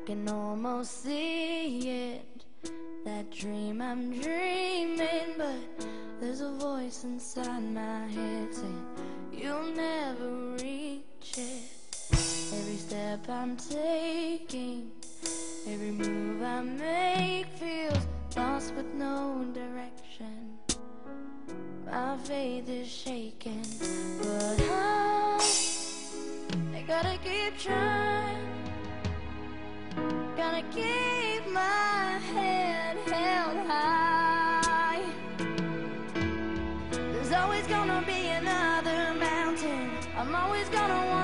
can almost see it, that dream I'm dreaming, but there's a voice inside my head saying you'll never reach it. Every step I'm taking, every move I make feels lost with no direction. My faith is shaking, but I gotta keep trying. Gotta keep my head held high. There's always gonna be another mountain. I'm always gonna want